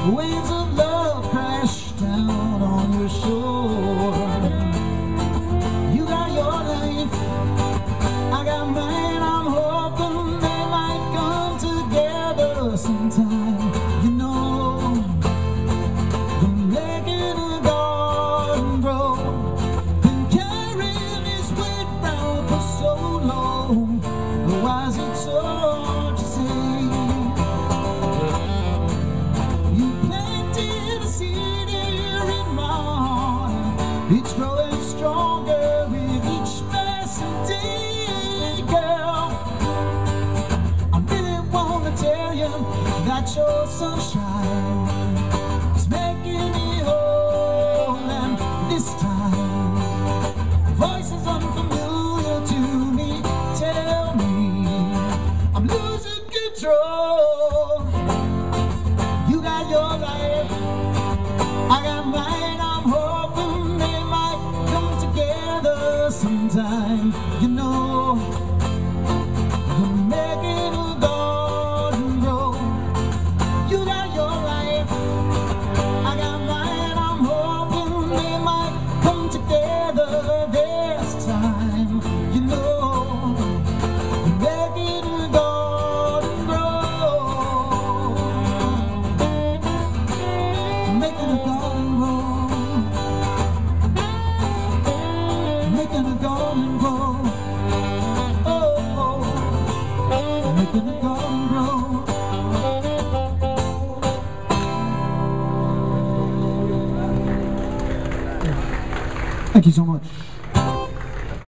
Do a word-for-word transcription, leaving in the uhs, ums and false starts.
Waves of love crash down on your shore. You got your life, I got mine. I'm hoping they might come together sometime. You know, the making a garden grow, been carrying his weight round for so long. Why is it so hard to say? It's growing stronger with each passing day, girl. I really want to tell you that your sunshine is making me whole, and this time voices unfamiliar to me tell me I'm losing control. You got your life, I got mine. Sometime, you know, you're making a garden grow. You got your life, I got mine. I'm hoping they might come together this time. You know, you're making a garden grow, making a garden grow. Making a garden grow, oh, oh, making a garden grow. Thank you so much.